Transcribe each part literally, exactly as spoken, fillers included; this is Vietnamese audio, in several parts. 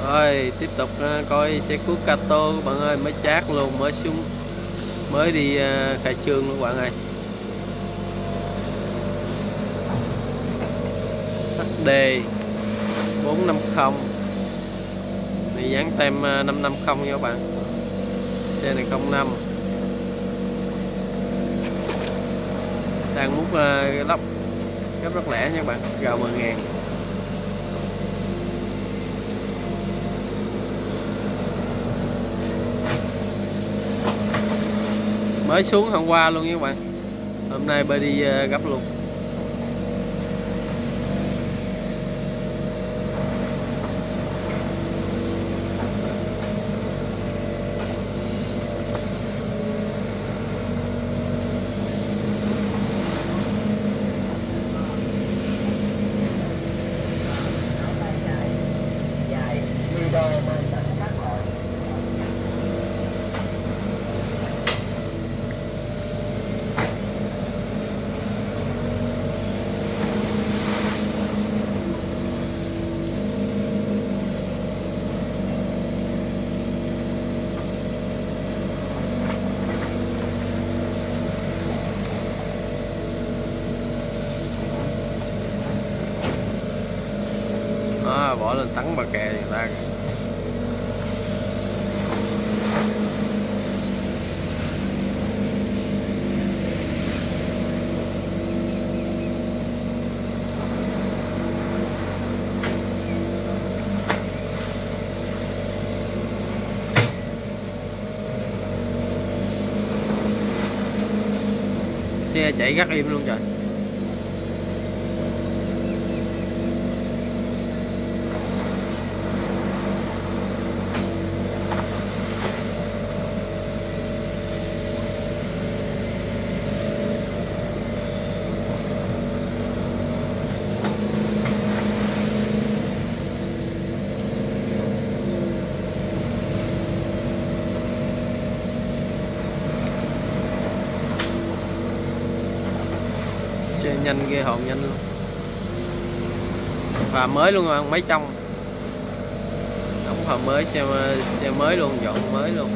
Rồi tiếp tục uh, coi xe cuốc Kato các bạn ơi, mới chát luôn, mới xuống, mới đi uh, khai trương luôn các bạn ơi. hát đê bốn năm không này, dán tem uh, năm năm không nha các bạn. Xe này không năm, đang mút uh, lắp gấp rất lẻ nha các bạn, gào mười ngàn. Mới xuống hôm qua luôn nha các bạn, hôm nay bê đi uh, gấp luôn. Đó, bỏ lên tấn bờ kè người ta. Xe chạy rất im luôn trời. Nhanh ghê, hồn nhanh luôn, phà mới luôn rồi, mấy trong đóng phà mới, xe xe mới luôn, dọn mới luôn.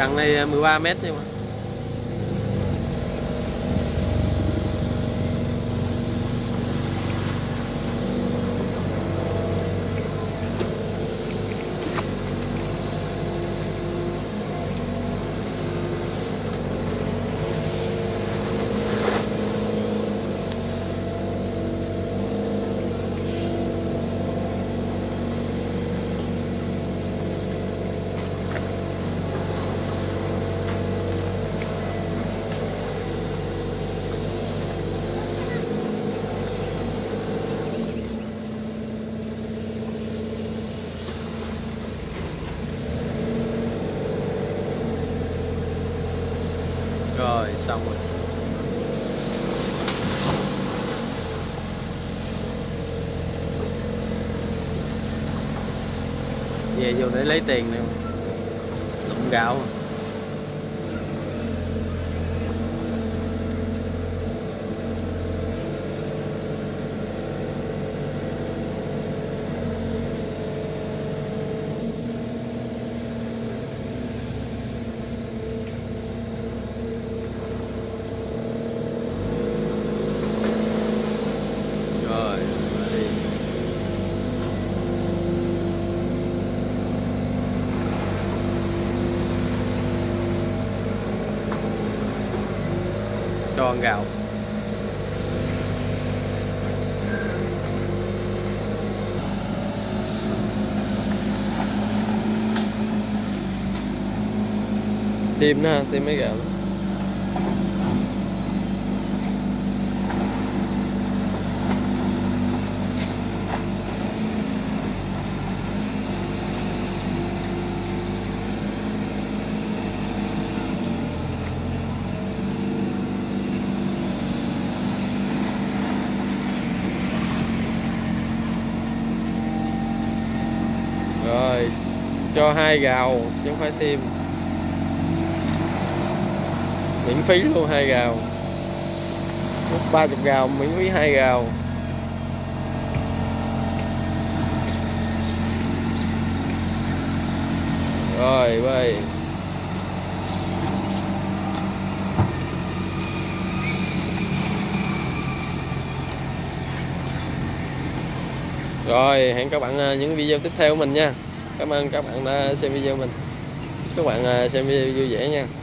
Chặng này mười ba mét nhưng mà. Rồi xong rồi. Về vô để lấy tiền nè, lụm gạo. Cho ăn gạo. Thêm nữa, thêm mấy gạo. Rồi cho hai gạo chứ không phải thêm, miễn phí luôn. Hai gạo, ba mươi gạo miễn phí hai gạo. Rồi bye. Rồi hẹn các bạn những video tiếp theo của mình nha. Cảm ơn các bạn đã xem video mình. Các bạn xem video vui vẻ nha.